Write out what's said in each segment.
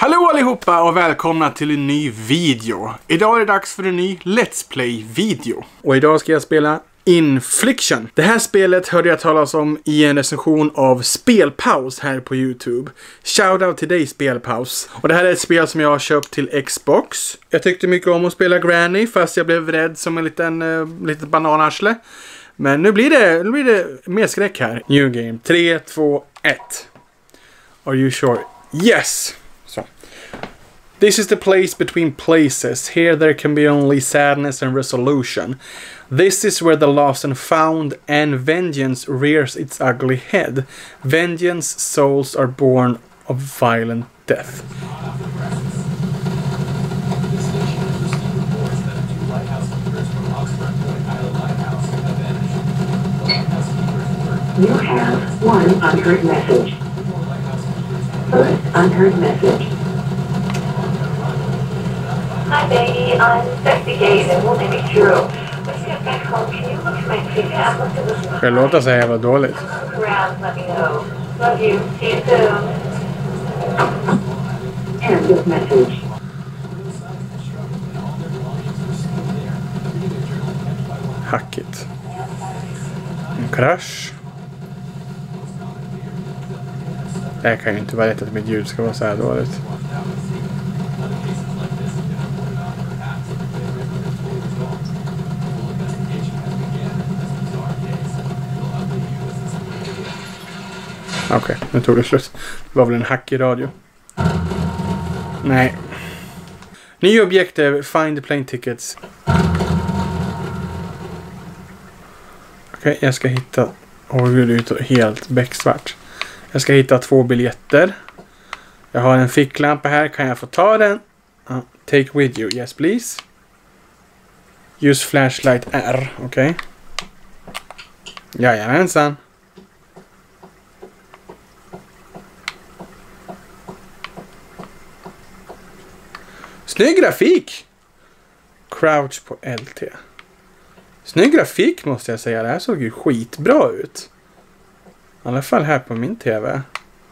Hallå allihopa och välkomna till en ny video. Idag är det dags för en ny Let's Play-video. Och idag ska jag spela Infliction. Det här spelet hörde jag talas om i en recension av Spelpaus här på YouTube. Shoutout till dig Spelpaus. Och det här är ett spel som jag har köpt till Xbox. Jag tyckte mycket om att spela Granny fast jag blev rädd som en litet bananarsle. Men nu blir det mer skräck här. New game. 3, 2, 1. Are you sure? Yes! So. This is the place between places. Here there can be only sadness and resolution. This is where the lost and found and vengeance rears its ugly head. Vengeance souls are born of violent death. You have one unheard message. First unheard message. Hi, baby. I'm investigating. It won't be true. Let's get back home. Can you look at my TV? I'm looking at this. Det låter så jävla dåligt. Around, let me know. Love you. See you soon. End of message. Hackigt. En krasch. Det kan ju inte vara rätt att mitt ljud ska vara så här dåligt. Okej, nu tog det slut. Det var väl en hack i radio. Nej. Nya objekt är find the plane tickets. Okej, jag ska hitta... Åh gud, det är helt becksvart. Jag ska hitta 2 biljetter. Jag har en ficklampa här. Kan jag få ta den? Take with you. Yes, please. Use flashlight R. Okej. Jajamensan. Snygg grafik. Crouch på LT. Snygg grafik måste jag säga. Det här såg ju skitbra ut. I alla fall här på min tv.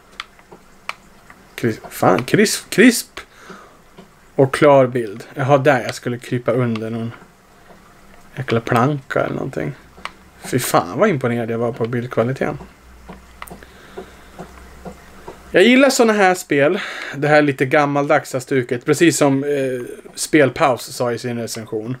Krisp och klar bild. Jaha, där jag skulle krypa under någon jäkla planka eller någonting. Fy fan vad imponerad jag var på bildkvaliteten. Jag gillar såna här spel. Det här lite gammaldags stuket. Precis som Spelpaus sa i sin recension.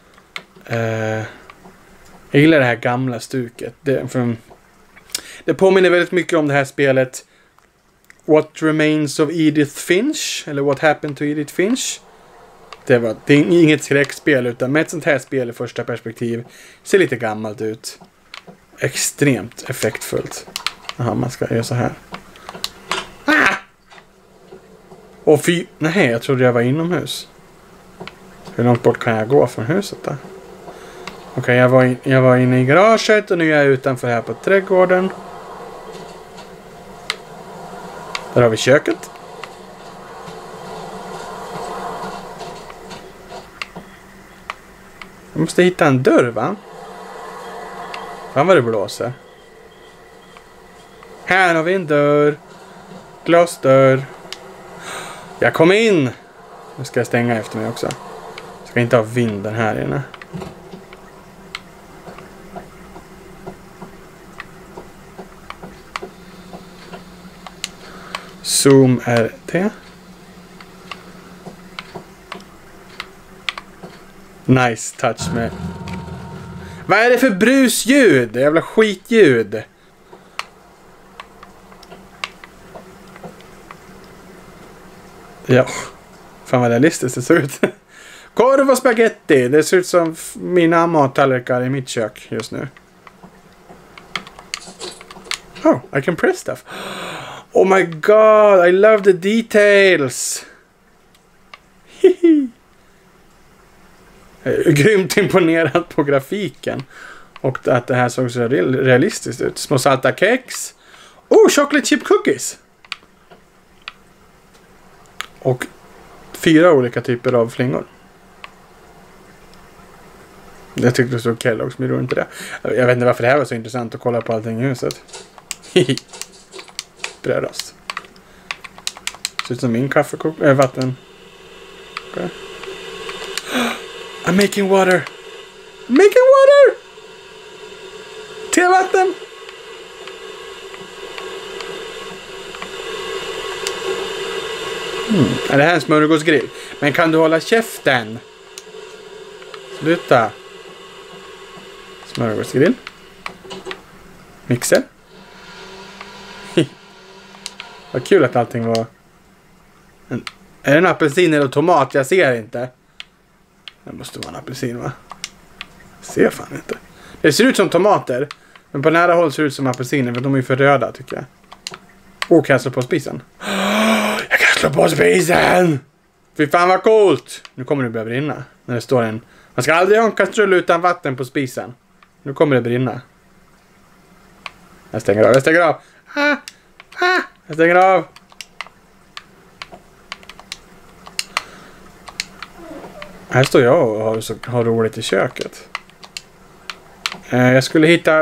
Jag gillar det här gamla stuket. Det påminner väldigt mycket om det här spelet What Remains of Edith Finch. Eller What Happened to Edith Finch. Det är inget skräckspel utan med ett sånt här spel i första perspektiv. Ser lite gammalt ut. Extremt effektfullt. Jaha, man ska göra så här. Ah! Och nej, jag trodde jag var inomhus. Hur långt bort kan jag gå från huset då? Okej, jag var inne i garaget och nu är jag utanför här på trädgården. Där har vi köket. Jag måste hitta en dörr, va? Fan vad det blåser. Här har vi en dörr. Glasdörr. Jag kom in! Nu ska jag stänga efter mig också. Jag ska inte ha vinden här inne. Zoom RT. Nice touch med. Vad är det för brusljud? Det jävla skitljud. Ja. Fan vad realistiskt det ser ut. Korv och spaghetti. Det ser ut som mina mattallrikar i mitt kök just nu. Oh, I can press stuff. Oh my god, I love the details. Grymt imponerad på grafiken. Och att det här såg så realistiskt ut. Små salta kex. Oh, chocolate chip cookies. Och 4 olika typer av flingor. Jag tyckte det stod Kellogg's, men det var inte det. Jag vet inte varför det här var så intressant att kolla på allting i huset. Brödrost. Ser ut som min vatten. Okay. I'm making water. I'm making water! Till vatten! Är det här en smörgåsgrill? Men kan du hålla käften? Sluta. Smörgåsgrill. Mixer. Vad kul att allting var... Är det en apelsin eller tomat? Jag ser inte. Det måste vara en apelsin, va? Ser fan inte. Det ser ut som tomater. Men på nära håll ser det ut som apelsiner. För de är ju för röda, tycker jag. Och kan jag slå på spisen? Jag kan slå på spisen! Fy fan vad coolt! Nu kommer det börja brinna. När det står en... Man ska aldrig ha en kastrull utan vatten på spisen. Nu kommer det brinna. Jag stänger av, jag stänger av. Jag stänger av. Här står jag och har roligt i köket. Jag skulle hitta...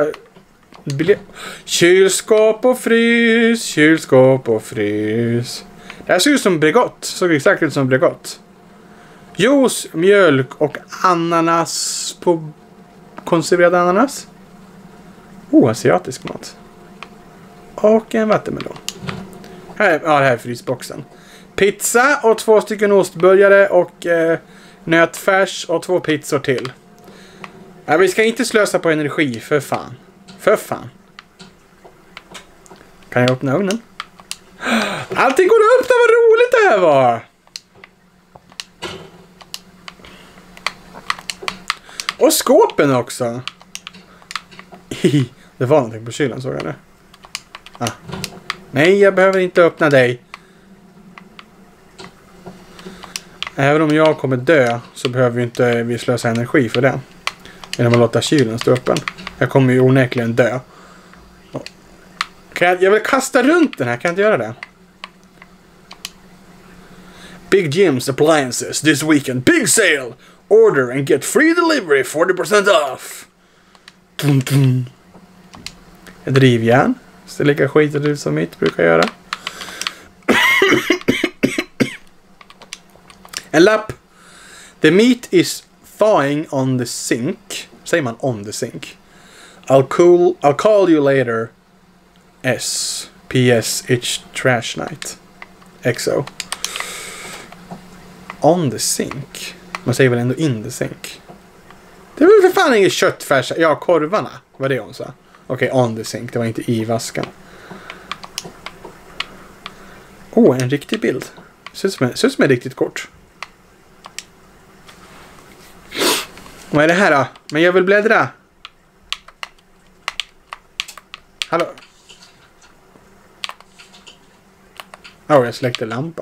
Kylskåp och frys. Kylskåp och frys. Det här ser ut som Bregott. Såg exakt ut som Bregott. Juice, mjölk och ananas på... Konserverad ananas. Asiatisk mat. Och en vattenmelon. Här, ja, det här är frysboxen. Pizza och 2 stycken ostburgare och nötfärs och 2 pizzor till. Ja, vi ska inte slösa på energi, för fan. För fan. Kan jag öppna ugnen? Allting går upp, det var roligt det här var. Och skåpen också. Det var någonting på kylen, såg jag det. Nej, jag behöver inte öppna dig. Även om jag kommer dö så behöver vi inte slösa energi för det. Genom att låta kylen stå öppen. Jag kommer ju onekligen dö. Jag vill kasta runt den här, kan jag inte göra det? Big Jim's Appliances this weekend. Big sale! Order and get free delivery 40% off. Dun, dun. Ett drivjärn. Så det lika skitigt ut som mitt brukar göra. En lapp. The meat is thawing on the sink. Säger man on the sink? I'll call you later. S. P.S. It's trash night. XO. On the sink. Man säger väl ändå in the sink. Det var för fan inget köttfärs. Ja, korvarna. Vad det hon sa? Okej, on the sink. Det var inte i vasken. En riktig bild. Ser ut som ett riktigt kort. Vad är det här då? Men jag vill bläddra. Hallå? Jag släckte lampan.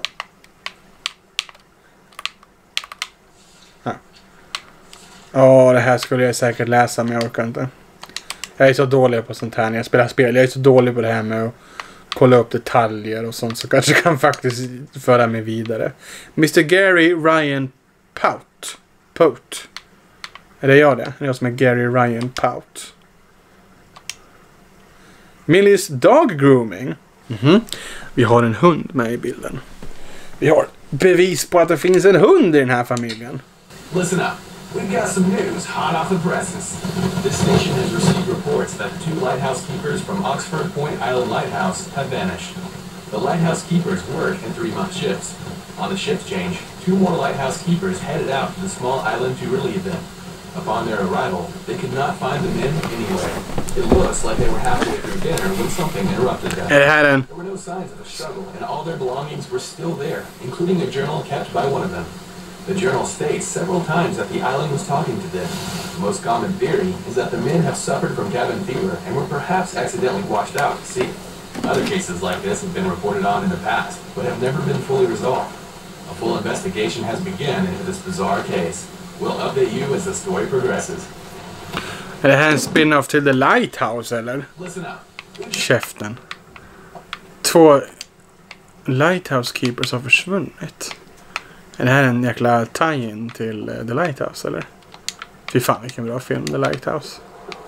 Det här skulle jag säkert läsa, men jag orkar inte. Jag är så dålig på sånt här när jag spelar spel. Jag är så dålig på det här med att kolla upp detaljer och sånt, så kanske kan faktiskt föra mig vidare. Mr. Gary Ryan Pout. Är det jag det? Det är jag som är Gary Ryan Pout. Millys dog grooming. Vi har en hund med i bilden. Vi har bevis på att det finns en hund i den här familjen. Listen up. We've got some news hot off the presses. This station has received reports that 2 lighthouse keepers from Oxford Point Island Lighthouse have vanished. The lighthouse keepers work in 3-month shifts. On the shift change, 2 more lighthouse keepers headed out to the small island to relieve them. Upon their arrival, they could not find the men anywhere. It looks like they were halfway through dinner when something interrupted them. There were no signs of a struggle, and all their belongings were still there, including a journal kept by one of them. The journal states several times that the island was talking to them. The most common theory is that the men have suffered from cabin fever and were perhaps accidentally washed out to sea. Other cases like this have been reported on in the past, but have never been fully resolved. A full investigation has begun into this bizarre case. We'll update you as the story progresses. Är det här en spin-off till The Lighthouse, eller? Listen up. Käften. 2 Lighthouse Keepers har försvunnit. Är det här en jäkla tie-in till The Lighthouse, eller? Fy fan, vilken bra film, The Lighthouse.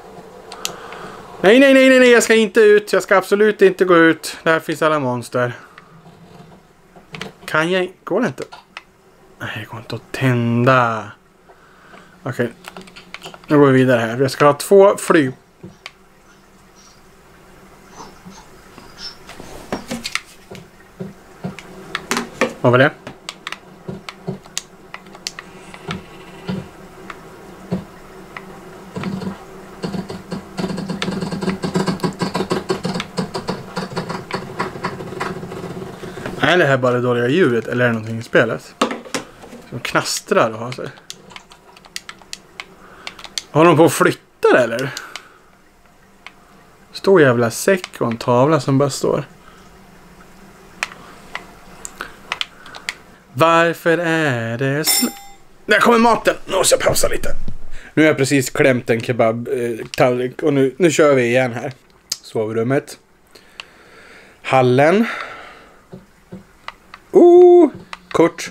Nej, jag ska inte ut. Jag ska absolut inte gå ut. Där finns alla monster. Kan jag... Går det inte? Nej, det går inte att tända. Okej. Nu går vi vidare här. Jag ska ha 2 flyg... Vad var det? Är det här bara det dåliga ljudet eller är det någonting i spelet? Som knastrar och har sig. Håller de på att flytta det, eller? Stor jävla säck och en tavla som bara står. Varför är det där kommer maten! Nu måste jag pausa lite. Nu har jag precis klämt en kebab-tallrik och nu kör vi igen här. Sovrummet. Hallen. Kort.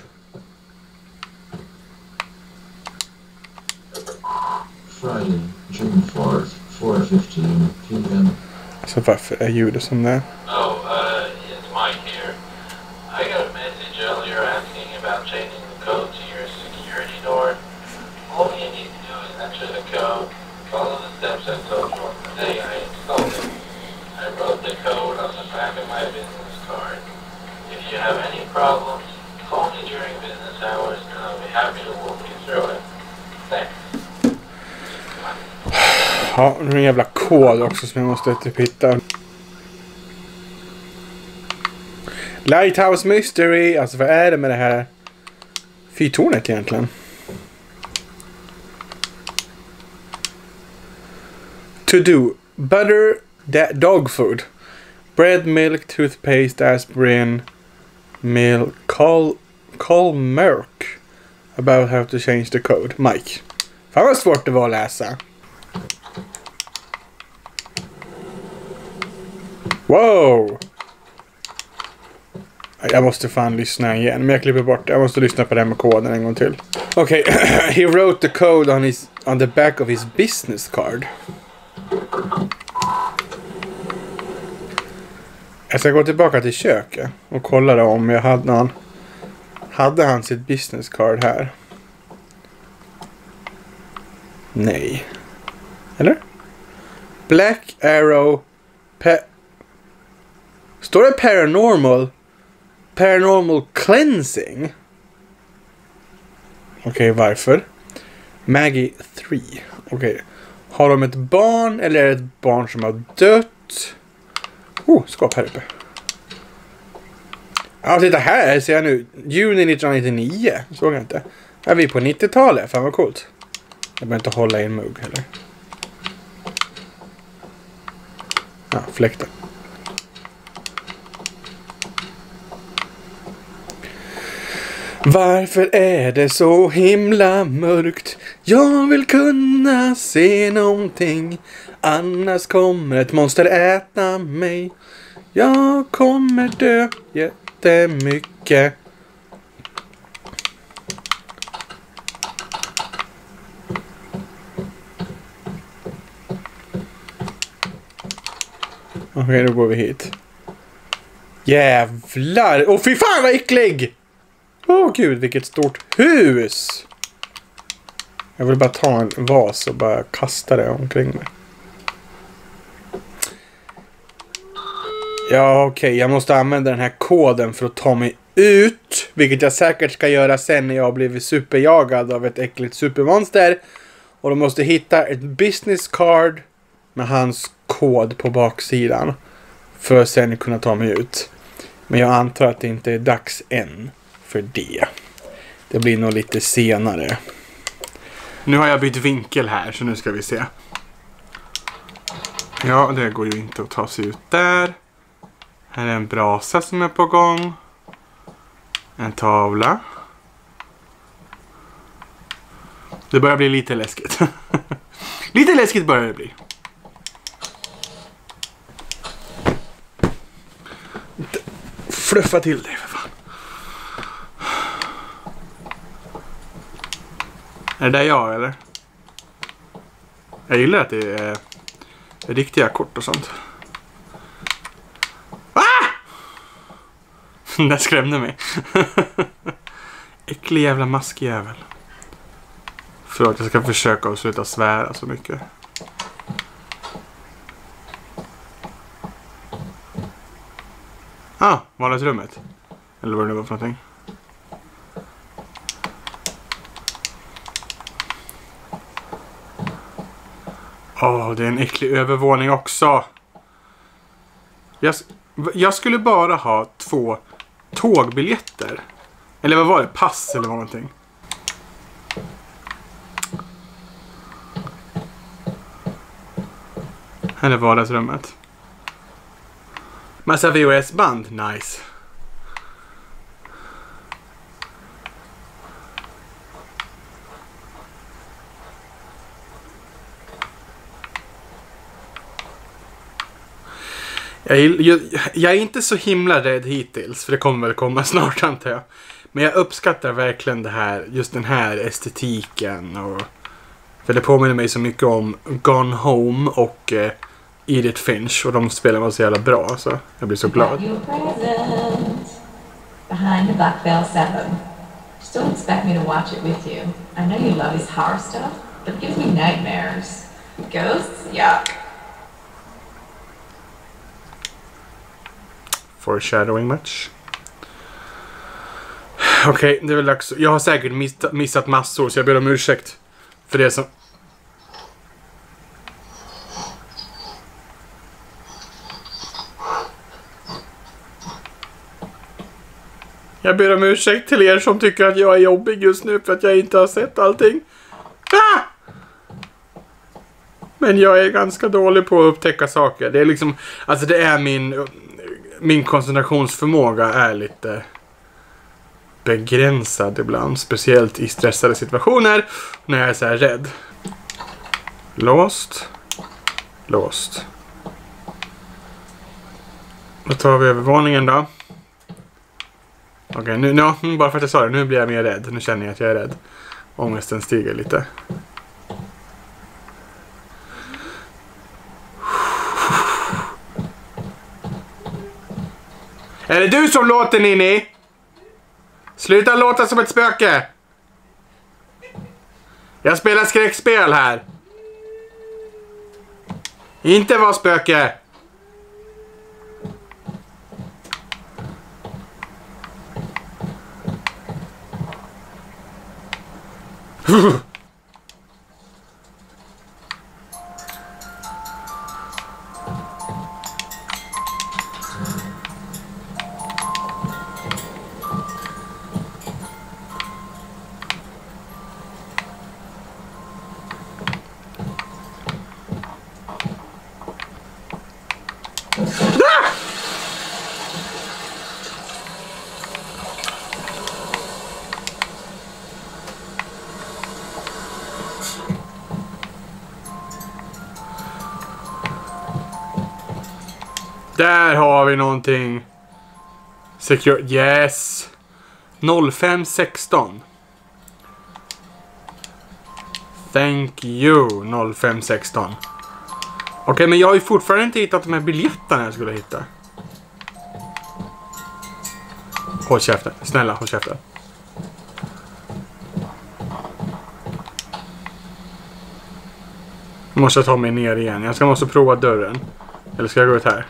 Friday, June 4th, 4:15 p.m. Så varför är ljudet som det är? It's Mike here. I got a message earlier asking about changing the code to your security door. All you need to do is enter the code, follow the steps I told you on the day I installed it. I wrote the code on the back of my business card. If you have any problems, call me during business hours and I'll be happy to walk you through it. Thanks. Ja, nu är en jävla kod också som jag måste typ hitta. Lighthouse Mystery. Alltså vad är det med det här fyrtornet egentligen? To do. Butter, dog food. Bread, milk, toothpaste, aspirin, milk. Call Merck about how to change the code. Mike. Fan vad svårt det var att läsa. Wow! Jag måste fan lyssna igen. Men jag klipper bort det. Jag måste lyssna på det med koden en gång till. Okej. He wrote the code on the back of his business card. Jag ska gå tillbaka till köket och kolla då om jag hade någon. Hade han sitt business card här? Nej. Eller? Black Arrow står det Paranormal Cleansing? Okej, varför? Maggie 3. Okej. Har de ett barn eller är det ett barn som har dött? Skap här uppe. Ja, titta här ser jag nu. Juni 1999. Såg jag inte. Är vi på 90-talet? Fan vad coolt. Jag behöver inte hålla i en mugg heller. Ja, fläkten. Varför är det så himla mörkt? Jag vill kunna se någonting. Annars kommer ett monster äta mig. Jag kommer dö jättemycket. Okej, då går vi hit. Jävlar! Fy fan vad äcklig! Gud, vilket stort hus! Jag vill bara ta en vas och bara kasta det omkring mig. Ja, okej. Jag måste använda den här koden för att ta mig ut. Vilket jag säkert ska göra sen när jag har blivit superjagad av ett äckligt supermonster. Och då måste hitta ett business card med hans kod på baksidan. För att sen kunna ta mig ut. Men jag antar att det inte är dags än för det. Det blir nog lite senare. Nu har jag bytt vinkel här, så nu ska vi se. Ja, det går ju inte att ta sig ut där. Här är en brasa som är på gång. En tavla. Det börjar bli lite läskigt. Lite läskigt börjar det bli. Fluffa till dig för fan. Är det där jag eller? Jag gillar att det är riktiga kort och sånt. Ah! Det skrämde mig. Äcklig jävla maskjävel. Förlåt, jag ska försöka att sluta svära så mycket. Vardagsrummet. Eller vad det var för någonting. Det är en äcklig övervåning också. Jag skulle bara ha 2 tågbiljetter. Eller vad var det? Pass eller någonting. Här är vardagsrummet. Massa VHS-band. Nice. Jag är inte så himla rädd hittills. För det kommer väl komma snart, antar jag. Men jag uppskattar verkligen det här. Just den här estetiken. För det påminner mig så mycket om Gone Home och Edith Finch. Och de spelar var så jävla bra. Så jag blir så glad. Behind the Black Veil 7. Just don't expect me to watch it with you. I know you love his horror stuff, but it gives me nightmares. Ghosts? Yuck. Foreshadowing much. Okej, det är väl dags. Jag har säkert missat massor, så jag ber om ursäkt för det som... Jag ber om ursäkt till er som tycker att jag är jobbig just nu för att jag inte har sett allting. Men jag är ganska dålig på att upptäcka saker. Det är liksom, alltså det är min koncentrationsförmåga är lite begränsad ibland. Speciellt i stressade situationer när jag är så här rädd. Låst. Låst. Då tar vi övervåningen då. Okej, nu, bara för att jag sa det, nu blir jag mer rädd. Nu känner jag att jag är rädd. Ångesten stiger lite. Är det du som låter, Nini? Sluta låta som ett spöke. Jag spelar skräckspel här. Inte vara spöke. Där har vi någonting. Secure. Yes. 0516. Thank you. 0516. Okej, men jag har ju fortfarande inte hittat de här biljetterna jag skulle hitta. Håll käften. Snälla, håll käften. Jag måste ta mig ner igen. Jag måste prova dörren. Eller ska jag gå ut här?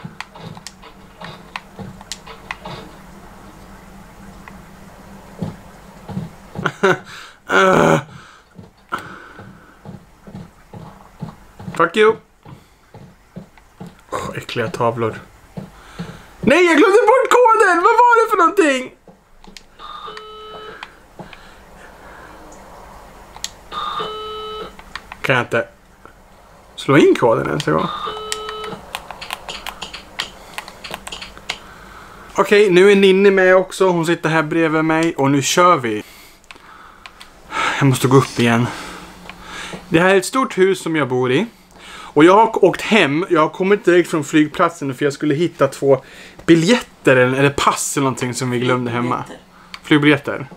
Fuck you. Äckliga tavlor. Nej, jag glömde bort koden. Vad var det för någonting? Kan jag inte slå in koden ens en gång? Okej, nu är Ninni med också. Hon sitter här bredvid mig. Och nu kör vi. Jag måste gå upp igen. Det här är ett stort hus som jag bor i. Och jag har åkt hem. Jag har kommit direkt från flygplatsen för jag skulle hitta 2 biljetter eller pass eller någonting som vi glömde hemma. Flygbiljetter.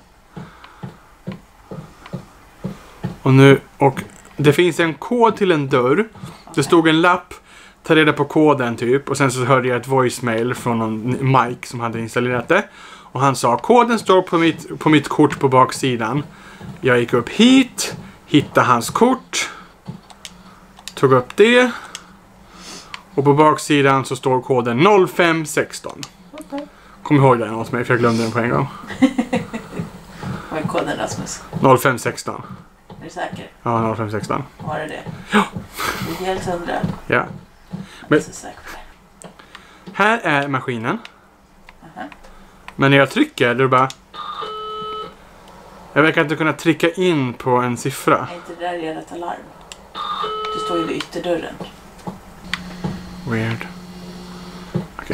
Och det finns en kod till en dörr. Det stod en lapp. Ta reda på koden typ. Och sen så hörde jag ett voicemail från någon Mike som hade installerat det. Och han sa koden står på mitt kort på baksidan. Jag gick upp hit. Hittade hans kort. Tog upp det. Och på baksidan så står koden 0516. Okay. Kom ihåg den åt mig för jag glömde den på en gång. Vad är koden, Rasmus? 0516. Är du säker? Ja, 0516. Var det? Ja. Det är helt 100. Ja. Jag Men är så säker på det. här är maskinen. Aha. Men när jag trycker, då bara... Jag verkar inte kunna trycka in på en siffra. Är inte det där ert alarm? Du står ju vid ytterdörren. Weird. Okej.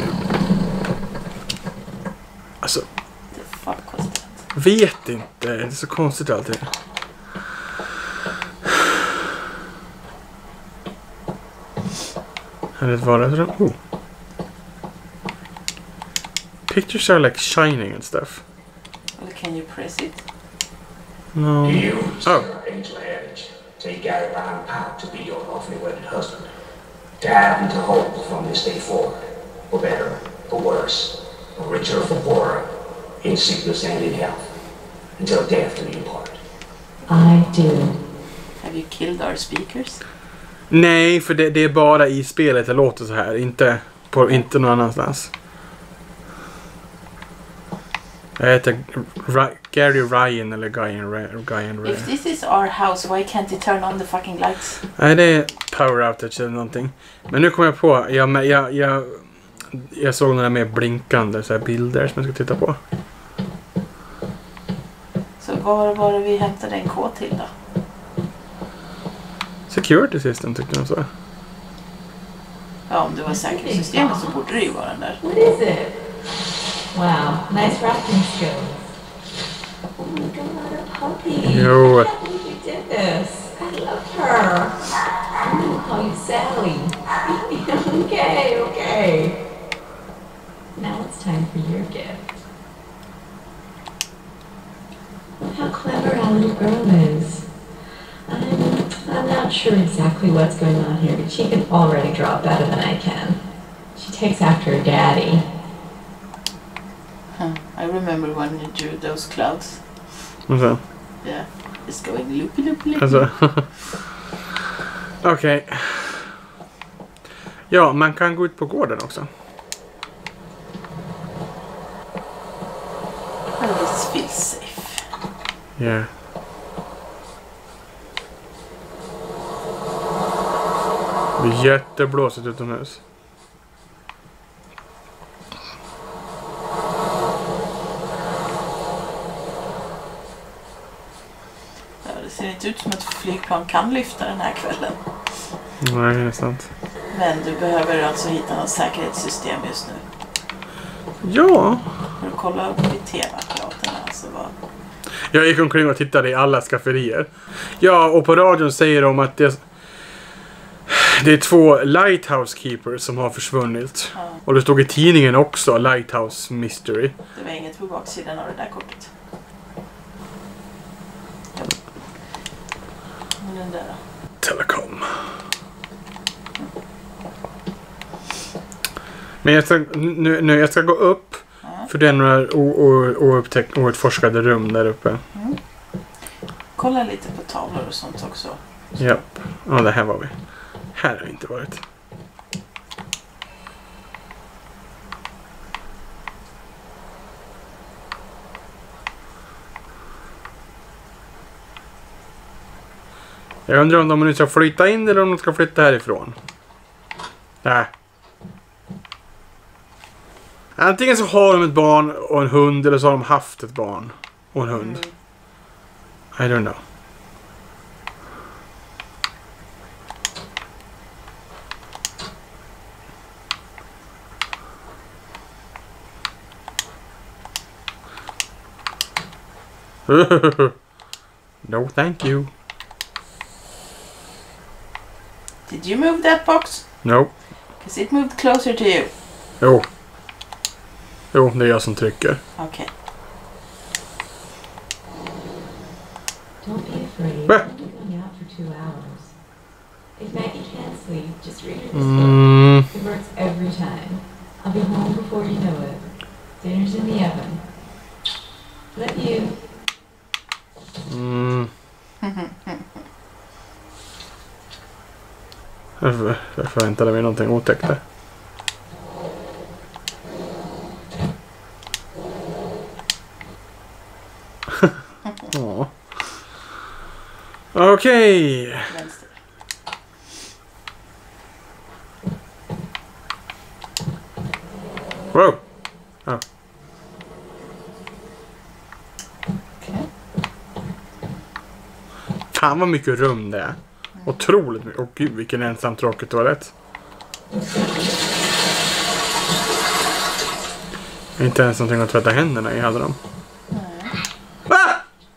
Alltså, The fuck was that? vet inte. Det är så konstigt alltid. Här är ett vardagsrum. Oh. Pictures are like shining and stuff. Well, can you press it? No. You, Oh. Sir Angel Edge, take Gary Brown out to be your lawfully wedded husband. To have and to hold from this day forward, for better, for worse, for richer, for poorer, in sickness and in health, until death do you part. I do. Have you killed our speakers? Nej, för det är bara i spelet det låter så här. Inte någon annanstans. Jag heter Gary Ryan eller Guyan Ryan. If this is our house, why can't you turn on the fucking lights? Nej, det är power outage eller någonting. Men nu kom jag på, jag såg några mer blinkande så här bilder som jag ska titta på. Så var var det vi hämtade en kod till då? Security system tyckte de så. Ja, om det var säkerhetssystemet så borde det ju vara den där. What is it? Wow, nice wrapping skills. Oh my god, a puppy. Jo. I can't believe you did this. I love her. I'm gonna call you Sally. Okay. Now it's time for your gift. How clever our little girl is. I'm not sure exactly what's going on here, but she can already draw better than I can. She takes after her daddy. Huh. I remember when you drew those clouds. Alltså. Yeah, it's going loopy loopy loopy. Alltså. Okej. Ja, man kan gå ut på gården också. Oh, this feels safe. Yeah. Det är jätteblåsigt utomhus. Ja, det ser inte ut som ett flygplan kan lyfta den här kvällen. Nej, det är sant. Men du behöver alltså hitta något säkerhetssystem just nu. Ja. För att kolla upp i tv-apparaterna. Alltså vad... Jag gick omkring och tittade i alla skafferier. Ja, och på radion säger de att det är 2 Lighthouse Keepers som har försvunnit. Ja. Och det stod i tidningen också, Lighthouse Mystery. Det var inget på baksidan av det där kortet. Ja. Men den där då? Telecom. Men jag ska gå upp. För det är några outforskade rum där uppe. Kolla lite på tavlor och sånt också. Japp. Ja, det här var vi. Här har vi inte varit. Jag undrar om de nu ska flytta in eller om de ska flytta härifrån. Nej. Antingen så har de ett barn och en hund eller så har de haft ett barn och en hund. I don't know. No, thank you. Did you move that box? No. Because it moved closer to you. Jo. Jo, det är jag som trycker. Okay. Don't be afraid. Bah. I'm only going out for 2 hours. If Maggie can't sleep, just read her this book. It works every time. I'll be home before you know it. Dinner's in the oven. you. Jag förväntade mig någonting otäckt där. Ja. Okej. Vänster. Wow. Ja. Okej. Fan vad mycket rum det är. Otroligt mycket. Åh gud, vilken ensam tråkig toalett. Inte ens någonting att tvätta händerna i hade de. Ah!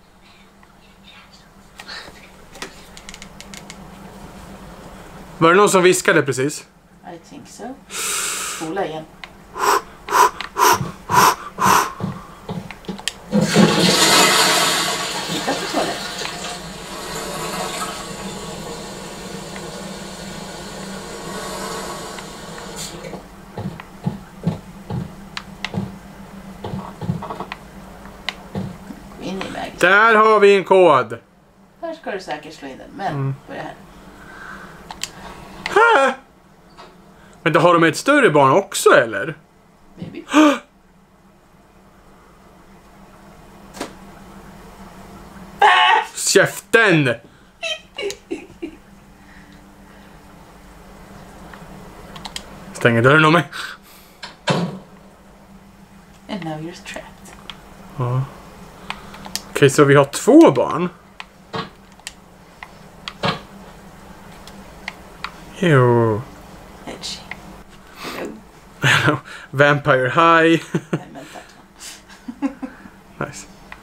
Var det någon som viskade precis? I think so. Spola igen. Titta på toalett. Gå in i vägen. Där har vi en kod. Här ska du säkert slå in den, men börja här. Hä? Men då har de ett större barn också, eller? Maybe. Käften! Stänger dörren om mig. And now you're trapped. Ja. Okej, så vi har 2 barn. Jo. Edgy. Vampire High. I meant that one. Nice.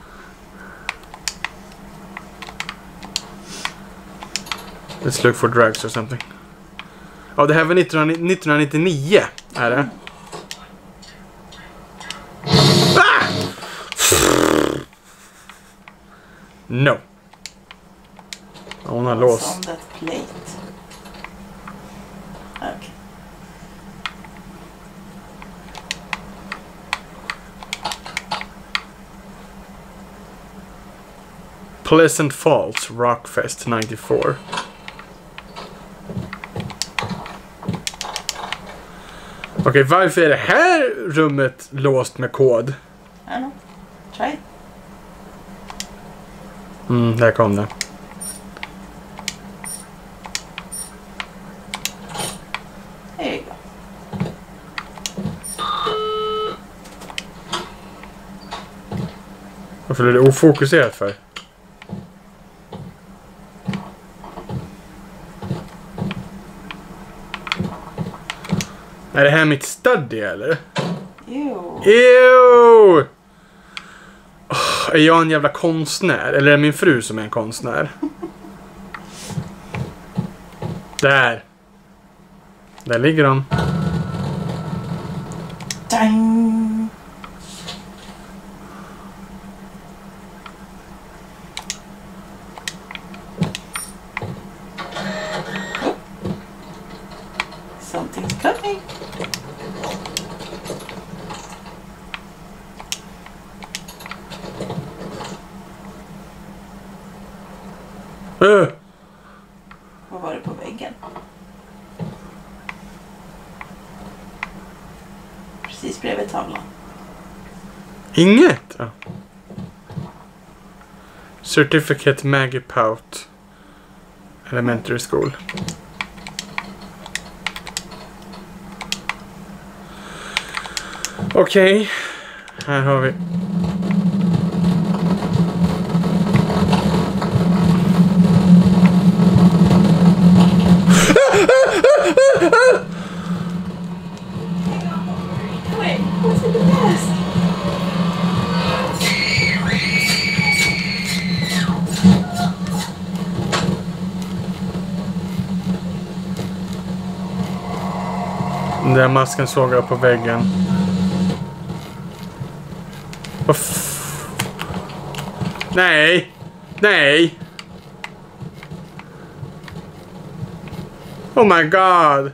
Let's look for drugs or something. Ja, det här var 1999 är det. Ah! No. Hon har lås. What's on that plate? Okay. Pleasant Falls Rockfest 94. Okej, varför är det här rummet låst med kod? I don't know. Try it. Där kom det. There you go. Varför är det ofokuserat för? Är det här mitt study eller? Ew. Ew! Oh, är jag en jävla konstnär? Eller är det min fru som är en konstnär? Där. Där ligger de. Dang. Something's coming. Vad var det på väggen? Precis bredvid tavlan. Inget? Ja. Certificate Maggie Pout. Elementary School. Okej. Här har vi. Wait, what's in the desk? Den där masken såg jag på väggen. Nej! Nej! Oh my god!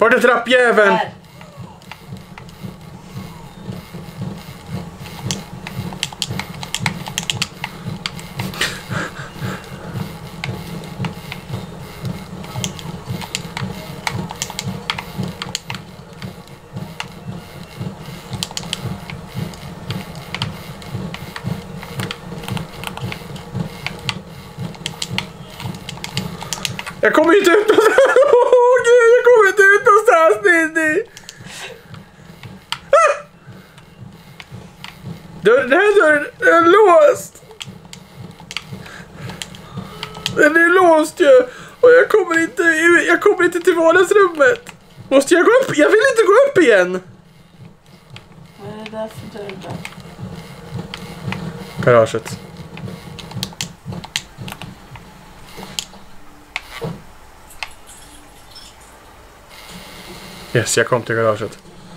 Vart är trappjäveln? Här. Jag kommer inte ut någonstans! Åh gud, jag kommer inte ut någonstans, Disney! Ah! Den här dörren är låst! Den är låst ju! Och jag kommer inte till vardagsrummet! Måste jag gå upp? Jag vill inte gå upp igen! Vad är det där för dörr då? Garaget. Yes, jag kom till garaget.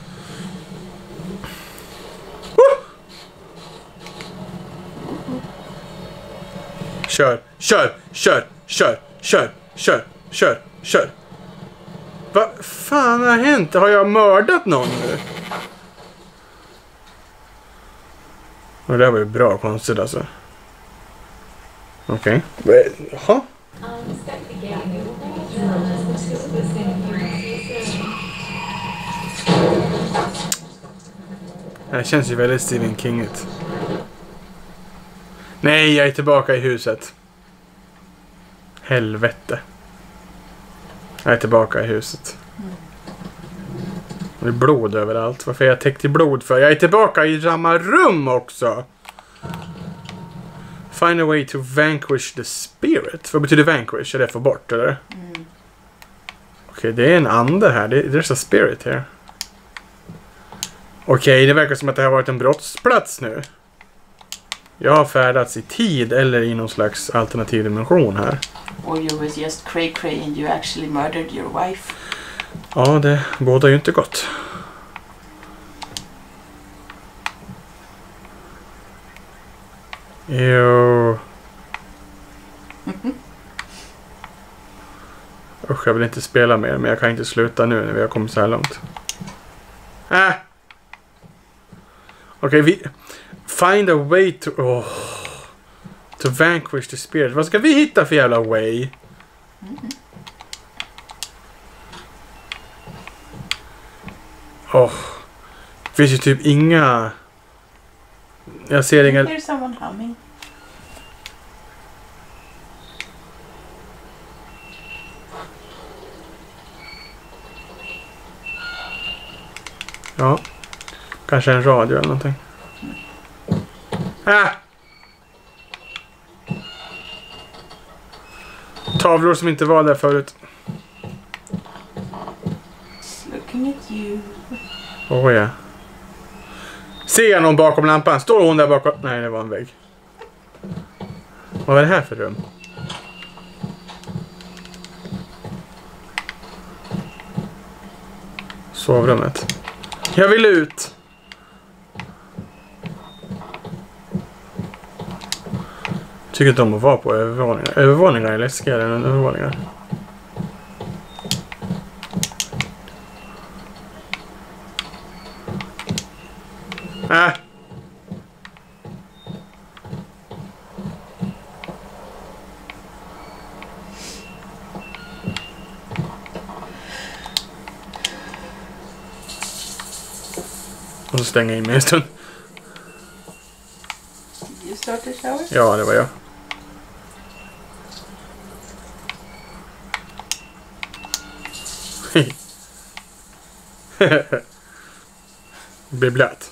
Kör, kör, kör, kör, kör, kör, kör, kör. Vad fan har hänt? Har jag mördat någon nu? Det där var ju bra konstigt alltså. Okej. Jaha. Det här känns ju väldigt Stephen Kingigt. Nej, jag är tillbaka i huset. Helvete. Jag är tillbaka i huset. Det är blod överallt. Varför är jag täckt i blod för? Jag är tillbaka i samma rum också. Find a way to vanquish the spirit. Vad betyder vanquish? Är det få bort, eller? Okej, det är en ande här. There's a spirit here. Okej, det verkar som att det har varit en brottsplats nu. Jag har färdats i tid eller i någon slags alternativ dimension här. Or you was just cray and you actually murdered your wife. Ja, det båda ju inte gott. Jo. Usch, jag vill inte spela mer, men jag kan inte sluta nu när vi har kommit så här långt. Okej, vi... Find a way to... to vanquish the spirit. Vad ska vi hitta för jävla way? Det finns ju typ inga... Jag ser inga... Here's someone humming. Ja. Kanske en radio eller någonting. Tavlor som inte var där förut. Just looking at you. Ja. Ser jag någon bakom lampan? Står hon där bakom? Nej, det var en vägg. Vad är det här för rum? Sovrummet. Jag vill ut. Tycker inte om att vara på övervåningar. Övervåningar är läskigare än övervåningar. Och så stänga in mig en stund. You start the shower? Ja, det var jag. Det blir blött.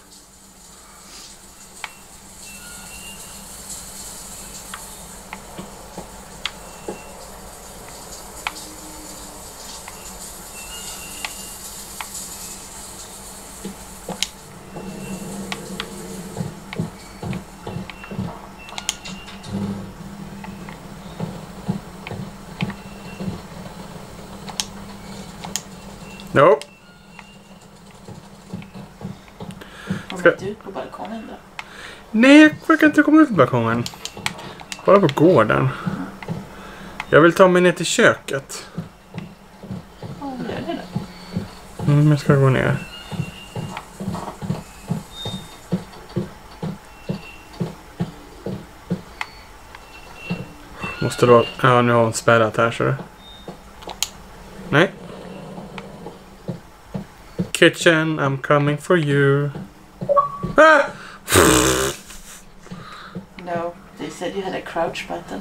Nope. Har du gått ut på balkongen då? Nej, jag verkar inte komma ut på balkongen. Bara på gården. Jag vill ta mig ner till köket. Ja, gör det då. Jag ska gå ner. Måste då... Ja, nu har hon spärrat här, så det... Nej. Kitchen, I'm coming for you. Ah! No, they said you had a crouch button.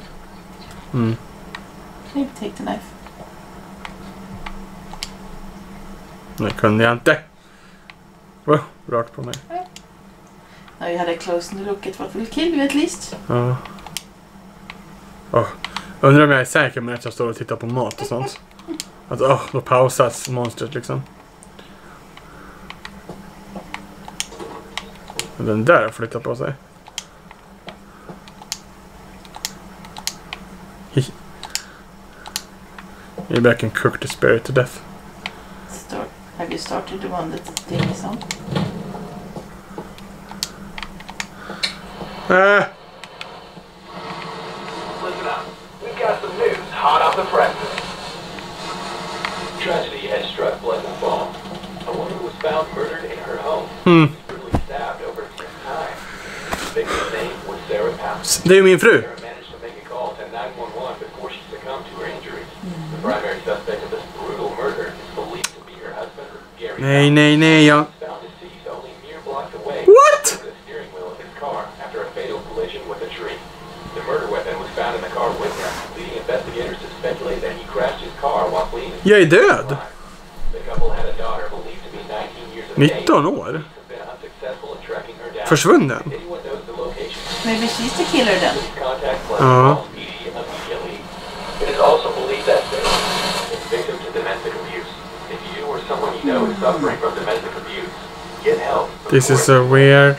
Maybe take the knife. Det kunde jag inte. Wow, rakt på mig. Now you had a closer look at what will kill you at least. Ja. Undrar om jag är säker med att jag står och tittar på mat och sånt. Att då pausas monstret liksom. Den där flyttar på sig. Maybe I can cook the spirit to death. Have you started the one that the thing is on? Listen up. We've got some news hot off the presses. Tragedy has struck Pleasant Falls. A woman was found murdered in her home. Brutally stabbed over 10 times. The victim's name was Sarah Powell. Det är ju min fru. Sarah managed to make a call to 911 before she succumbed to her injuries. The primary suspect of this brutal murder is believed to be her husband, Gary Powell. Nej, ja. Found deceased only mere blocks away. What? Over the steering wheel of his car after a fatal collision with a tree. The murder weapon was found in the car with him, leading investigators to speculate that he crashed his car while fleeing. Jag är död. The couple had a daughter believed to be 19 years of age. 19 år. Have been unsuccessful in tracking her down. Försvunnen. If anyone knows the location, Maybe she's the killer then. please contact Pleasant Falls PD immediately. It is also believed that Sarah is victim to domestic abuse. If you or someone you know is suffering from domestic abuse, get help. This is so weird.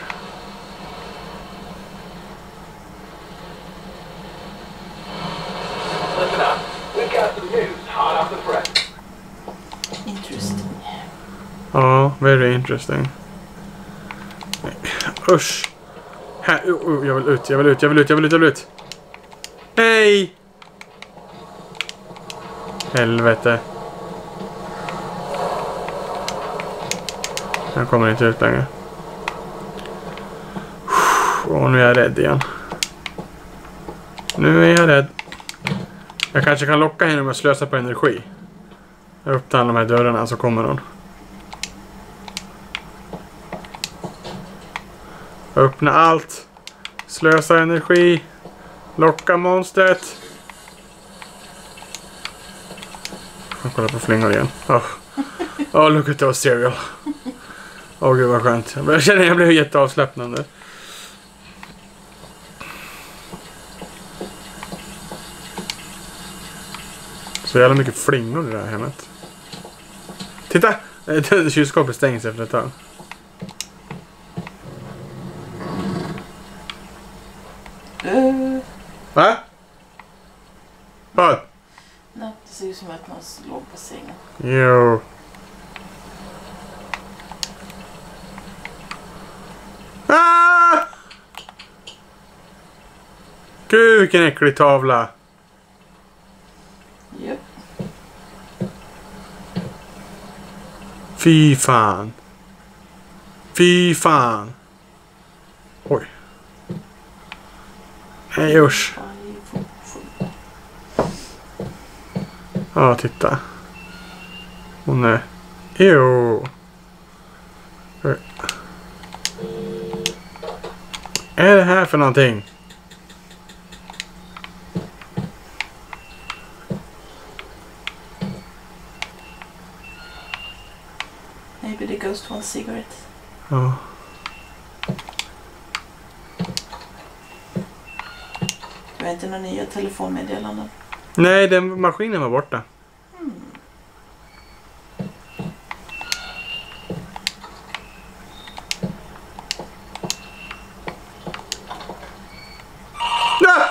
Listen up. We've got some news hot off the press. Interesting. Ja, very interesting. Usch. Här, jag vill ut. Nej! Helvete. Jag kommer inte ut längre. Och nu är jag rädd igen. Nu är jag rädd. Jag kanske kan locka henne med att slösa på energi. Jag öppnar de här dörrarna så kommer hon. Öppna allt. Slösa energi. Locka monstret. Jag kollar på flingor igen. Look at those cereal. Gud vad skönt. Jag känner att jag blev jätteavslappnande. Så jävla mycket flingor i det här hemmet. Titta! Kylskåpet stängs efter ett tag. Va? Vad? Nej, det ser ut som att någon låg på sängen. Jo. Gud, vilken äcklig tavla. Japp. Fy fan. Oj. Nej, usch. Ja, titta. Hon är... Jo. Vad är det här för någonting? Maybe the ghost wants cigarettes. Ja. Du har inte några nya telefonmeddelanden? Nej, den maskinen var borta. Ah!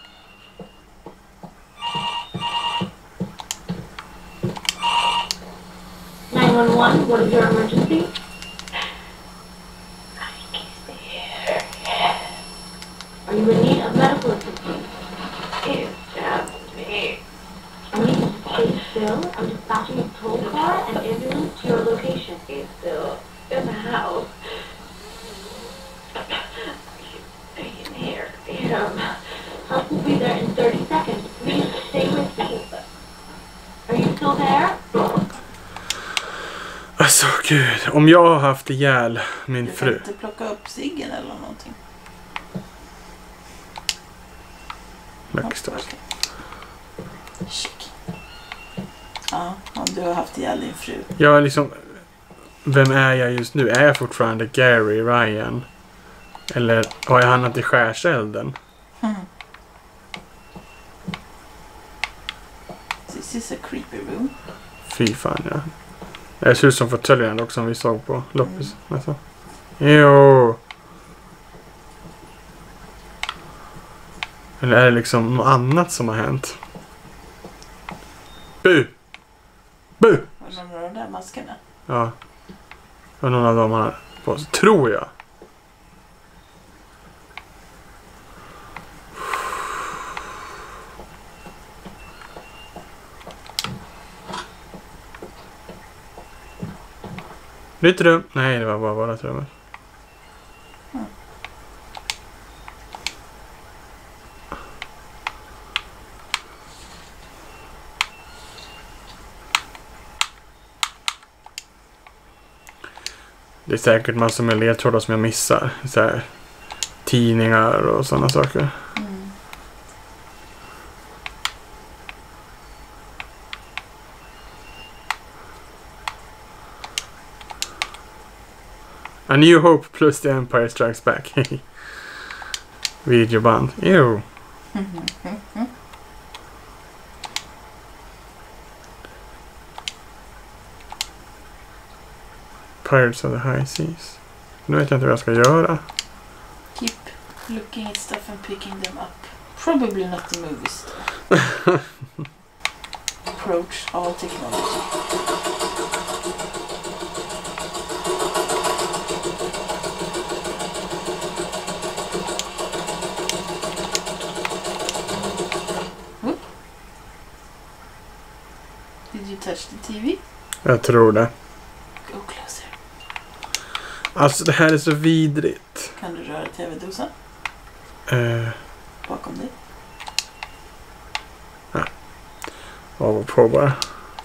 911, what is your emergency? Are you in need of medical assistance? It stabbed me. I need to take Phil. I'm dispatching a tow car and ambulance to your location. He's still in the house. Are you near him? Help will be there in 30 seconds. Please stay with me. Are you still there? Alltså gud, om jag har haft ihjäl min Du kan fru. inte plocka upp ciggen eller någonting. Backstars. Okej. Check. Ja, om du har haft ihjäl din fru. Jag är liksom... Vem är jag just nu? Är jag fortfarande Gary Ryan? Eller har jag hamnat i skärselden? This is a creepy room. Fy fan, ja. Det ser ut som fåtöljen också som vi såg på loppis. Alltså. Jo. Eller är det liksom något annat som har hänt? Bu! Bu! Var det någon av de där maskerna? Ja. Och någon av dem har på sig. Tror jag. Nytt rum? Nej, det var bara vårat rum. Det är säkert massor med ledtrådar som jag missar. Så här, tidningar och sådana saker. A New Hope plus The Empire Strikes Back. Videoband. Ew. Pirates of the High Seas. Nu vet jag inte vad jag ska göra. Keep looking at stuff and picking them up. Probably not the movie store. Approach all technology. Whoop. Did you touch the TV? Jag tror det. Go closer. Alltså det här är så vidrigt. Kan du röra tv-dosan bakom dig? Av och på bara.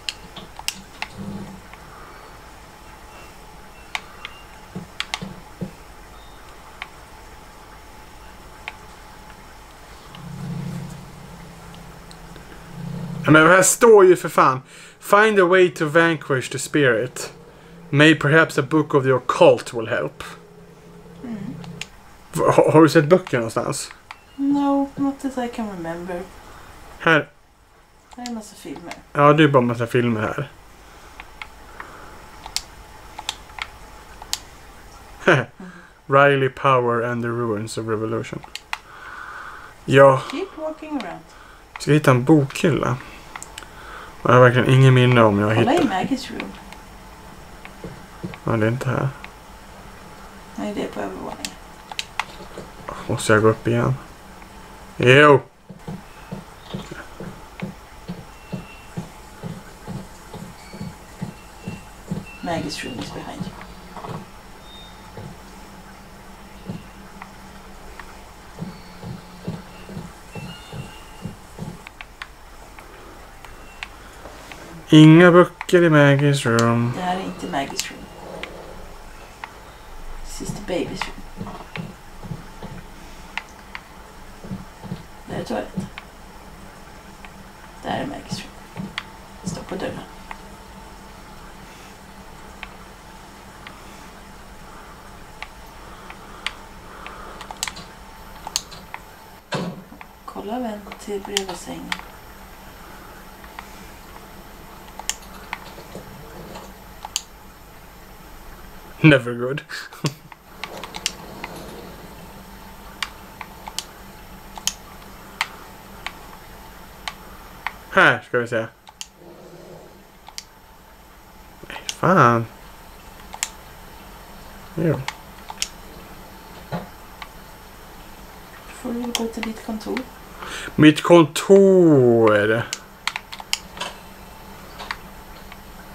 Men det här står ju för fan. Find a way to vanquish the spirit. May perhaps a book of the occult will help. Har du sett böcker någonstans? No, not that I can remember. Här. Det är en massa filmer. Ja, det är bara en massa filmer här. Riley Power and the Ruins of Revolution. Ja, Keep walking around. ska jag hitta en bokhylla? Jag har verkligen ingen minne om jag har Kolla i hittat. Maggies room. Ja, det är inte här. Nej, det är på övervåningen. Måste jag gå upp igen? Jo! Maggies room is behind you. Inga böcker i Maggies room. Det här är inte Maggies room. This is the baby's room. Där är toaletten. Där är Maggies room. Det står på dörren. Kolla vänt till bredvid sängen. Never good. Här ska vi se. Nej, fan. Jo. Får du väl gå till ditt kontor. Mitt kontor.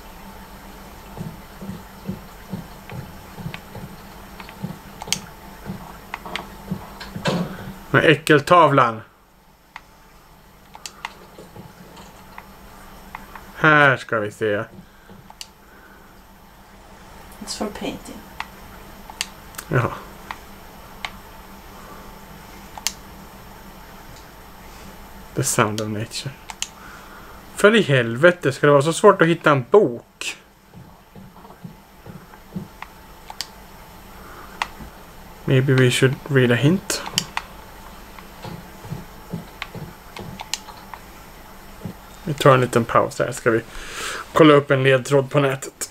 Med äckeltavlan. Här ska vi se. It's for painting. Ja. The Sound of Nature. För i helvete ska det vara så svårt att hitta en bok. Maybe we should read a hint. Vi tar en liten paus här. Ska vi kolla upp en ledtråd på nätet.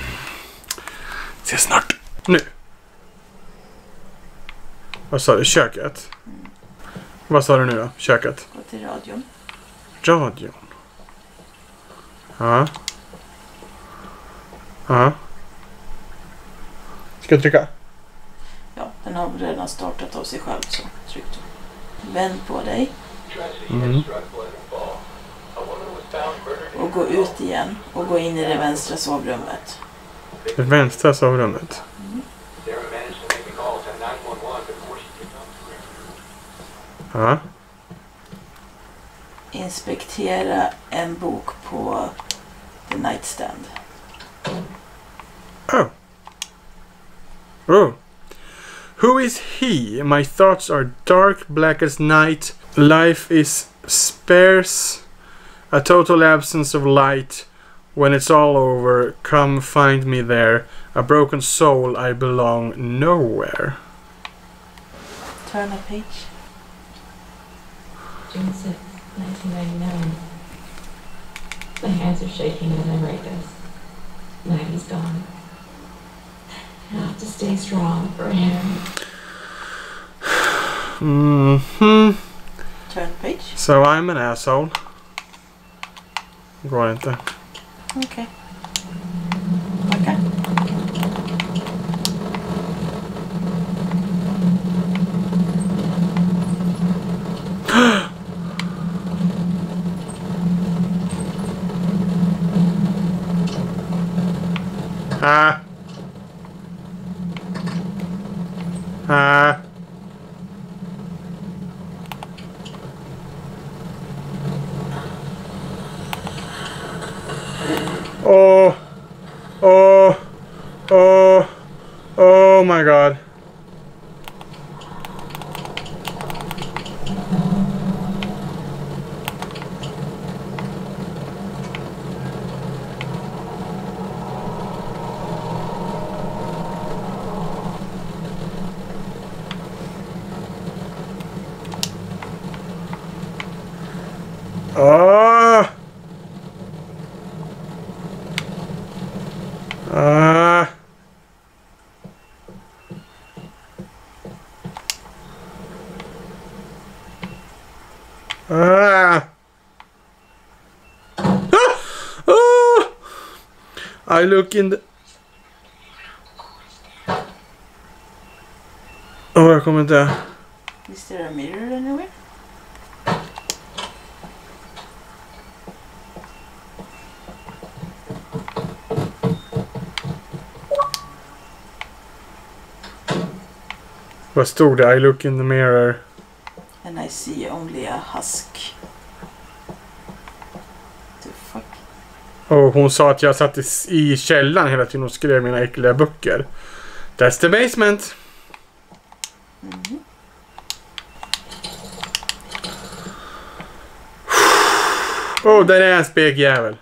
Se snart. Nu. Vad sa du? Köket? Vad sa du nu då? Köket? Gå till radion. Radion. Ja. Ja. Ska jag trycka? Ja, den har redan startat av sig själv så tryck då. Vänd på dig. Mm. Och gå ut igen och gå in i det vänstra sovrummet. Det vänstra sovrummet. Ja. Inspektera en bok på the nightstand. Oh. Oh. Who is he? My thoughts are dark, black as night. Life is sparse. A total absence of light. When it's all over, come find me there. A broken soul, I belong nowhere. Turn a page. June 6, 1999. My hands are shaking as I write this. Maggie's gone. I'll have to stay strong for him. Mm-hmm. Turn page. So I'm an asshole. Går inte. Okej. Backa. Ah. Ah. Oh. Oh. Oh. Oh my God. Oh. Ah. Ah. Ah. I look in the... Oh, jag kommer inte... Is there a mirror anywhere? Vad stod det? I look in the mirror. And I see only a husk. The fuck? Och hon sa att jag satt i källaren hela tiden och skrev mina äckliga böcker. That's the basement. Mm-hmm. Oh, där är en spegjävel.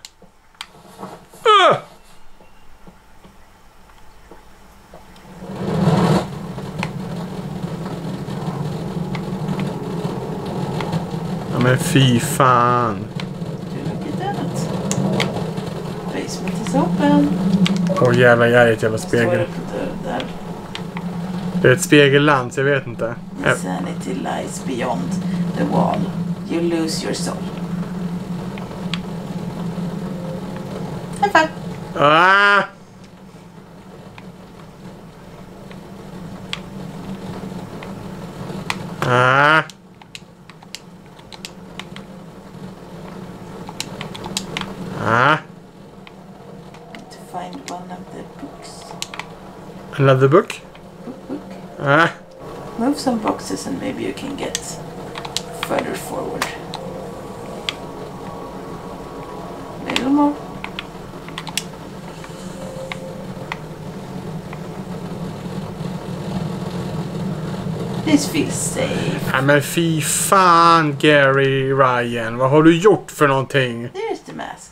Ja men fy fan. Look at that. Basement is open. Åh jävlar, jag är ett jävla Står spegel. det på dörren där. Det är ett spegelland, så jag vet inte. Sanity lies beyond the wall. You lose your soul. High five. Ah! Ah! Ah! To find one of the books. Another book? Book. Ah! Move some boxes and maybe you can get further forward. A little more. This feels safe. Ja, men fy fan, Gary Ryan. Vad har du gjort för någonting? There's the mask.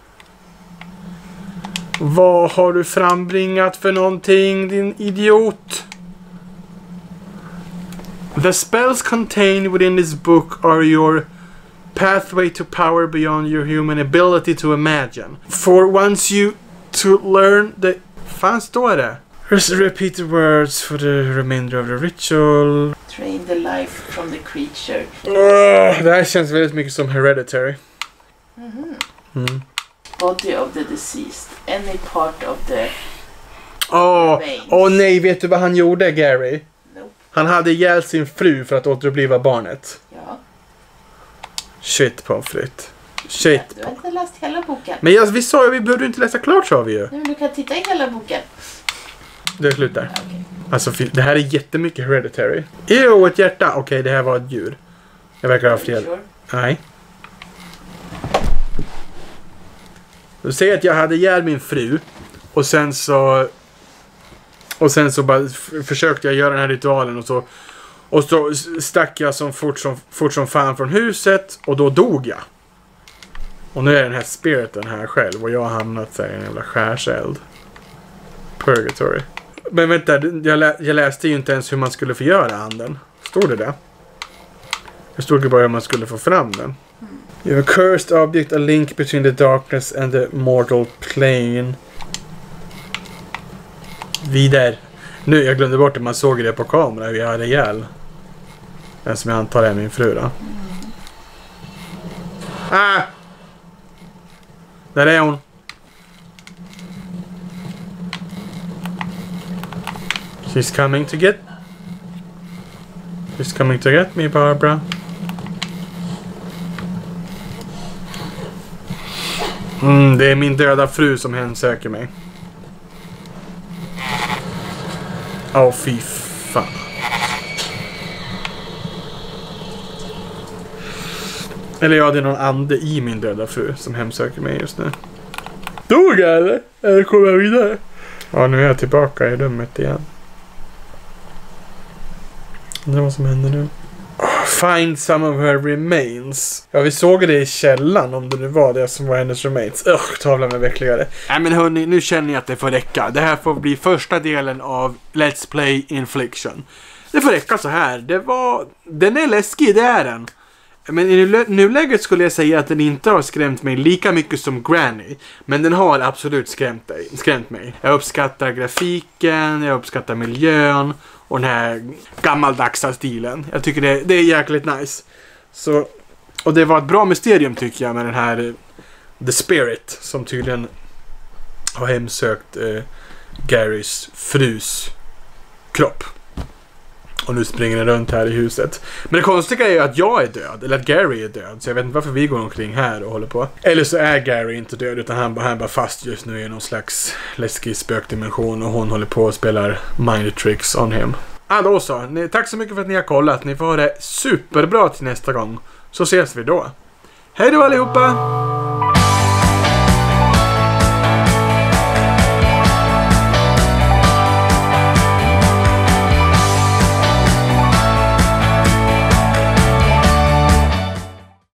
Vad har du frambringat för någonting, din idiot? The spells contained within this book are your pathway to power beyond your human ability to imagine. For once you to learn the... Fan står det? Repeat the words for the remainder of the ritual. Train the life from the creature. Det här känns väldigt mycket som Hereditary. Body of the deceased. Any part of the... Åh nej, vet du vad han gjorde, Gary? Nope. Han hade ihjäl sin fru för att återuppliva barnet. Ja. Shit, pommes frites. Shit. Du har inte läst hela boken. Men vi sa ju vi behövde inte läsa klart, sa vi ju. Nej, men du kan titta i hela boken. Det är slut där. Ja, okay. Alltså, det här är jättemycket Hereditary. Jo, ett hjärta. Okej, det här var ett djur. Jag verkar ha fel. Sure. Nej. Du säger att jag hade ihjäl min fru. Och sen så bara försökte jag göra den här ritualen. Och så stack jag som fort som fan från huset. Och då dog jag. Och nu är den här spiriten här själv. Och jag har hamnat så här i en jävla skärseld. Purgatory. Men vänta, jag läste ju inte ens hur man skulle få göra anden. Stod det? Det stod ju bara hur man skulle få fram den. You have a cursed object, a link between the darkness and the mortal plane. Vidare. Nu, jag glömde bort det, man såg det på kamera hur jag hade ihjäl. Den som jag antar är min fru då. Ah! Där är hon. She's coming to get me, Barbara. Det är min döda fru som hemsöker mig. Fy fan. Eller ja, det är någon ande i min döda fru som hemsöker mig just nu. Dog jag eller? Eller kommer jag vidare? Ja, nu är jag tillbaka i rummet igen. Undrar vad som händer nu. Find some of her remains. Ja, vi såg det i källan om det nu var det som var hennes remains. Tavlan är veckligare. Nej men hörni, nu känner jag att det får räcka. Det här får bli första delen av Let's Play Infliction. Det får räcka så här. Den är läskig, det är den. Men i nuläget skulle jag säga att den inte har skrämt mig lika mycket som Granny. Men den har absolut skrämt mig. Jag uppskattar grafiken, jag uppskattar miljön och den här gammaldagsa stilen. Jag tycker det är jäkligt nice. Så, och det var ett bra mysterium tycker jag med den här The Spirit som tydligen har hemsökt Garys frus kropp. Och nu springer den runt här i huset. Men det konstiga är ju att jag är död. Eller att Gary är död. Så jag vet inte varför vi går omkring här och håller på. Eller så är Gary inte död. Utan han bara fast just nu i någon slags läskig spökdimension. Och hon håller på och spelar mind tricks on him. Då så. Tack så mycket för att ni har kollat. Ni får ha det superbra till nästa gång. Så ses vi då. Hej då allihopa!